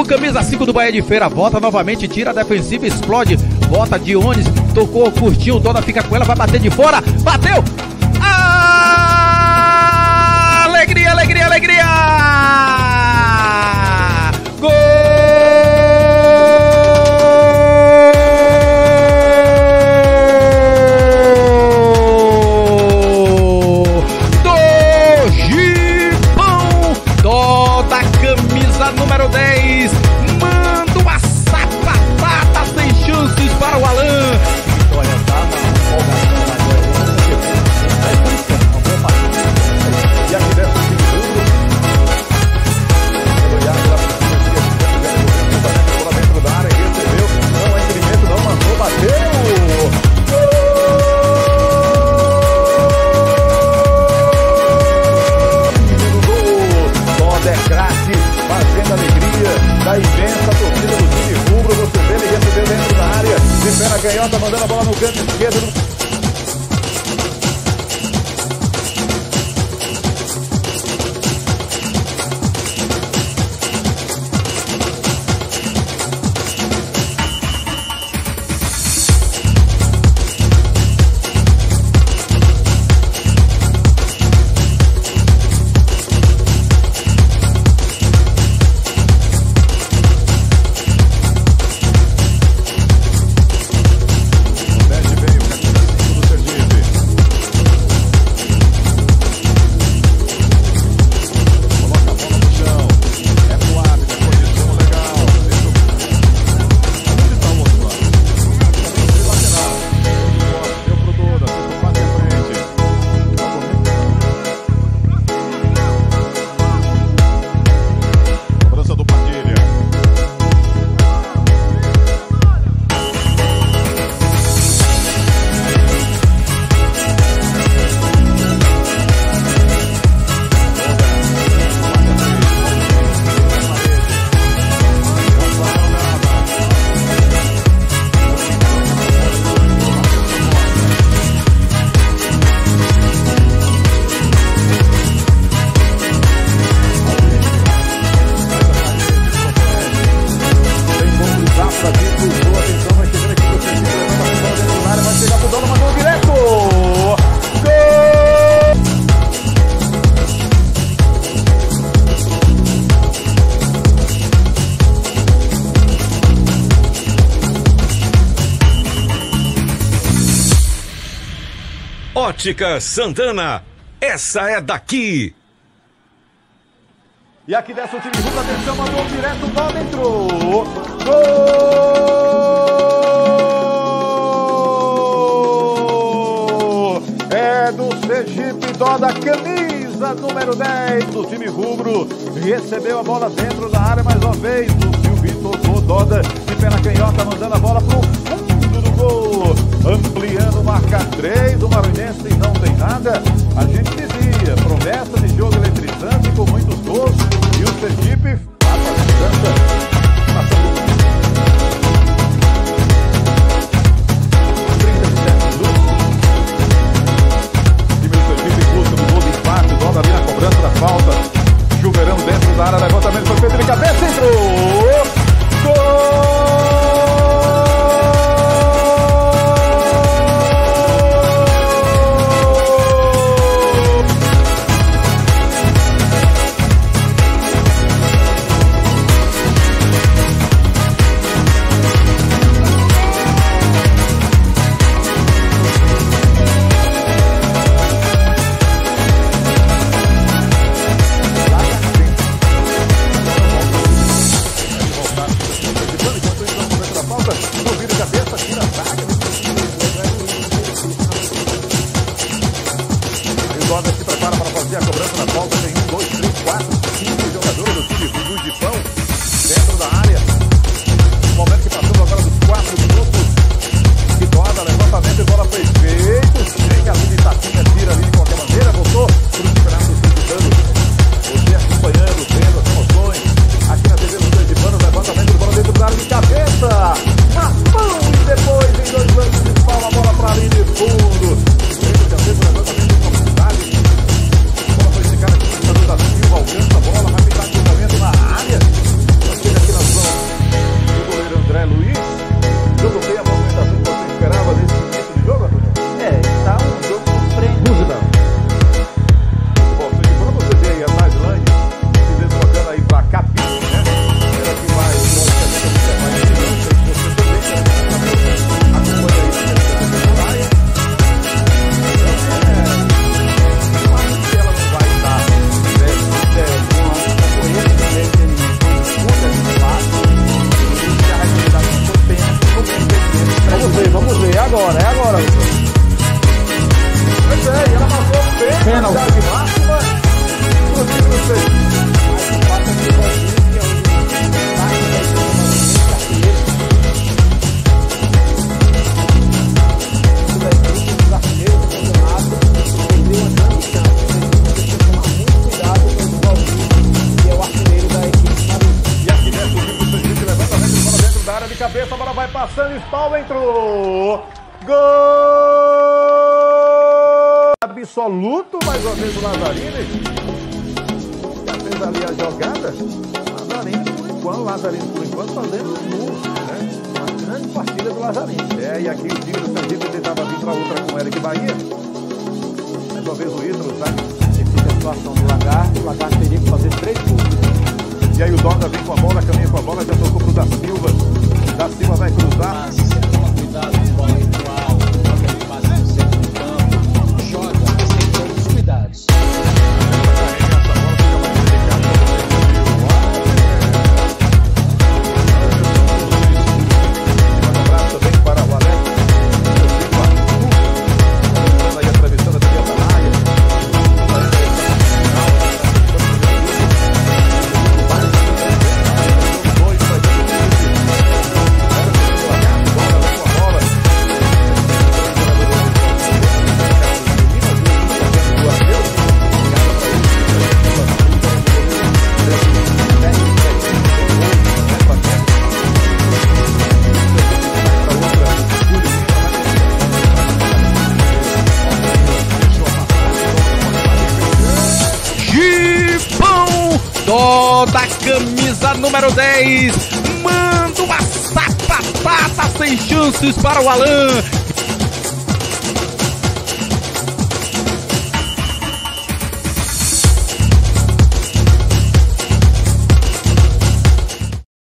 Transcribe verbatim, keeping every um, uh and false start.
O camisa cinco do Bahia de Feira volta novamente, tira a defensiva, explode, volta Dionis, tocou, curtiu, Dona fica com ela, vai bater de fora, bateu! Ah, alegria, alegria, alegria! Gol! Número dez, manda uma sapatada sem chances para o Alan. Vitória tá na empolgação agora. E aqui dentro do time duro. Dentro da área, recebeu. Não é impedimento, não mandou, bateu. Toda é craque. Fazendo alegria da imensa torcida do time rubro. Você vê, ele recebeu dentro da área, de pé na canhota, mandando a bola no canto esquerdo. Ótica Santana, essa é daqui. E aqui desce o time rubro, atenção, mandou direto, bola entrou. Gol! É do Sergipe, dó da camisa número dez do time rubro. Recebeu a bola dentro da área mais uma vez. O Silvio tocou, Doda de pé na canhota, mandando a bola pro fundo do gol. Ampliando, marca três, o Maranhense não tem nada. A gente dizia, promessa de jogo eletrizante com muitos gols. E o Sergipe faz a distância. trinta e sete minutos. O time do Sergipe busca no gol de empate. Doda ali na cobrança da falta. Chuveirão dentro da área, levantamento foi feito de cabeça, entrou. Gol! De cabeça, na mão e depois em dois cabeça, a bola vai passando, Spawn entrou. Gol! Absoluto, mais uma vez o Lazzarini. Já fez ali a jogada. Lazzarini, por enquanto, Lazzarini, por enquanto, fazendo gol, né? Uma grande partida do Lazzarini. É, e aqui o time do Sergipe tentava vir para outra com o Eric Bahia. Mais uma vez o Ítalo, sabe? Fica a situação do Lagarto, o Lagarto teria que fazer três gols. E aí o Doda vem com a bola, caminha com a bola, já tocou pro Da Silva. Da Silva vai cruzar. Mas, toma cuidado, bola entre o alto, joga ali quase no centro do campo, joga sem todos os cuidados. Um abraço também para o Alex. Aí atravessando a trilha da área. Da camisa número dez, manda uma sapatada sem chances para o Alan,